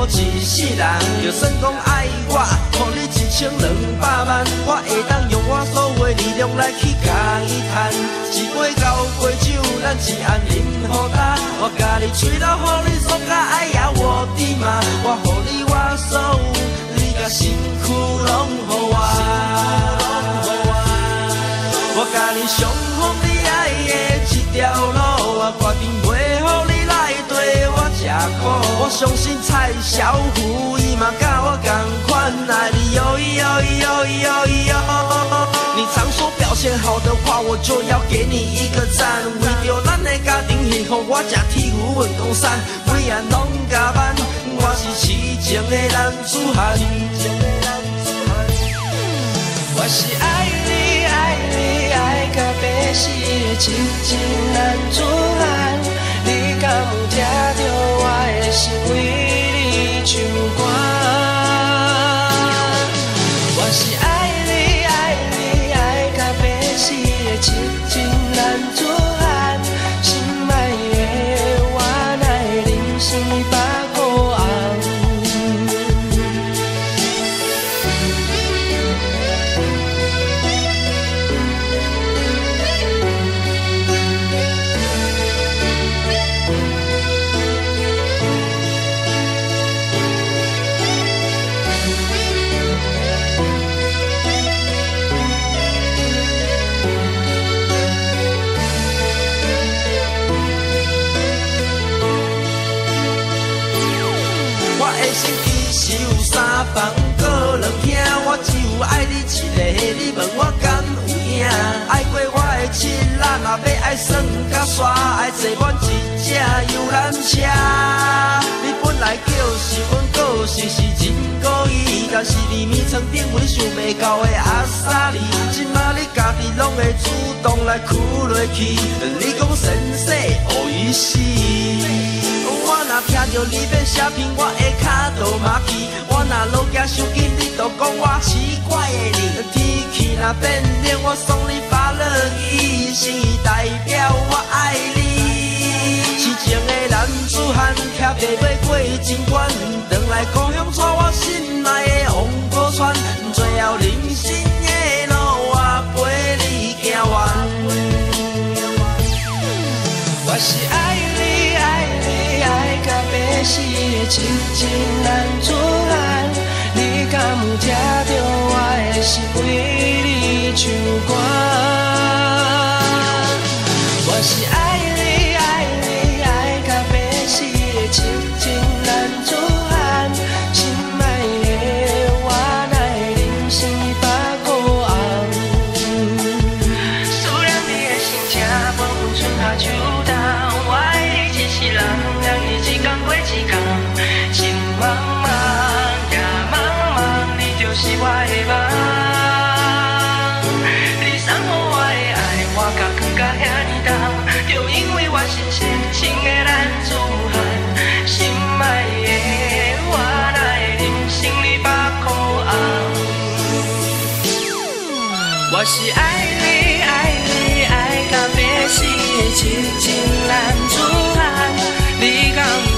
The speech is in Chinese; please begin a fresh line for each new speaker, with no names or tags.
一世人，就算讲爱我，予你1200万，我会当用我所有力量来去甲伊赚。一杯交杯酒，咱一暗饮好干。我甲你吹到，予你爽甲爱呀我的妈，我予你我所有，你甲身躯拢予我。我甲你上好你爱的一条路，我决定袂予你来对我吃苦。我相信蔡小虎伊嘛甲我同款爱你哟哟哟哟哟。你常说表现好的话，我就要给你一个赞。为着咱的家庭幸福，我吃铁牛运动衫，每晚拢加班。我是痴情的男子汉，我是爱你爱你爱到白死的痴情男子汉。你敢有听到我的心为你唱歌？我是爱你爱你爱到白死的痴情男子汉。心爱的我哪会忍心把苦红？3房搁2厅，我只有爱你一个。你问我敢有影？爱过我的七仔，若要爱算甲煞，爱坐阮一只游览车。你本来就是阮个性是真故意，但是你面床顶有你想袂到的阿萨利，今仔你家己拢会主动来哭落去。你讲先生何以死？我若听着你要写片，我的脚就麻痹。我若落行伤紧，你就讲我奇怪的你。天气若变冷，我送你发热衣，心意代表我爱你。痴情的男子汉，骑白马过情关，回来故乡带我心爱的黄浦川，最后人生的路我陪你行完。我是爱你爱你爱到白死的痴情男子汉。你敢有听到我的心为你唱歌？我是爱你爱你爱到白死的痴情男子汉。心爱的我哪会忍心把苦红？思念你的心情，半分春夏秋冬。我爱你一世人，让伊一天过一天。心茫茫夜茫茫，你就是我的梦。你送予我的爱，我甲藏甲遐尼重，就因为我是深情的男子汉。心爱的我哪会忍心你把苦红？我是爱你爱你爱到白死的痴情男子汉。你敢